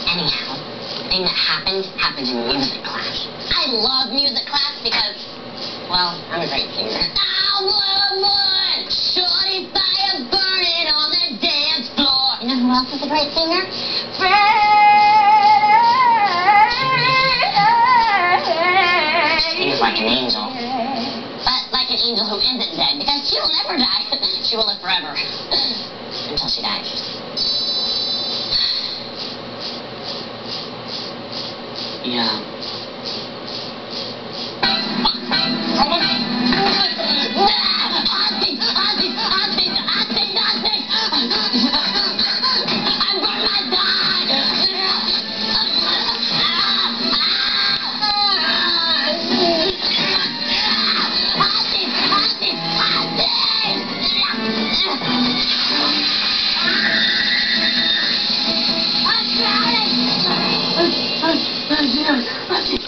Anyhow, the thing that happened in music class. I love music class because, well, I'm a great singer. I would shorty fire burning on the dance floor. You know who else is a great singer? Sings like an angel. But like an angel who isn't dead, because she will never die. She will live forever. Until she dies. Yeah. I'm sorry.